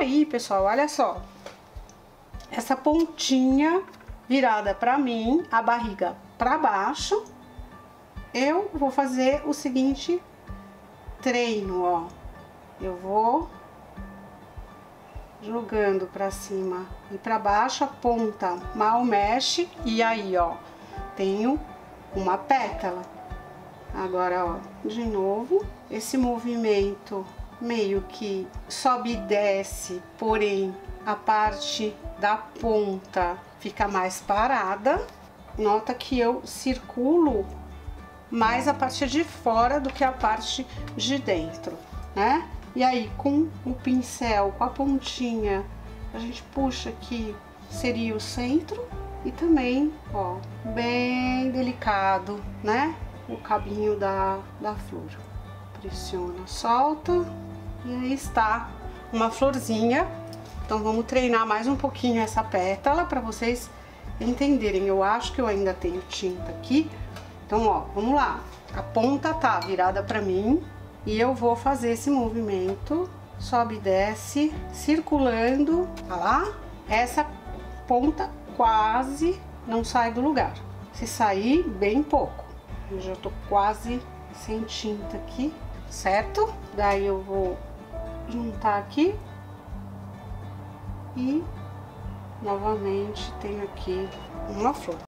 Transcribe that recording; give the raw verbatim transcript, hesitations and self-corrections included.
aí, pessoal, olha só. Essa pontinha virada pra mim, a barriga pra baixo. Eu vou fazer o seguinte treino, ó. Eu vou jogando pra cima e pra baixo, a ponta mal mexe. E aí, ó, tenho uma pétala. Agora, ó, de novo, esse movimento meio que sobe e desce, porém a parte da ponta fica mais parada. Nota que eu circulo mais a parte de fora do que a parte de dentro, né? E aí, com o pincel, com a pontinha, a gente puxa aqui, seria o centro. E também, ó, bem delicado, né? O cabinho da, da flor. Pressiona, solta. E aí está uma florzinha. Então vamos treinar mais um pouquinho essa pétala para vocês entenderem. Eu acho que eu ainda tenho tinta aqui. Então, ó, vamos lá. A ponta tá virada para mim e eu vou fazer esse movimento. Sobe e desce, circulando. Olha lá. Essa ponta quase não sai do lugar. Se sair, bem pouco. Eu já tô quase sem tinta aqui, certo? Daí eu vou juntar aqui e novamente tenho aqui uma flor.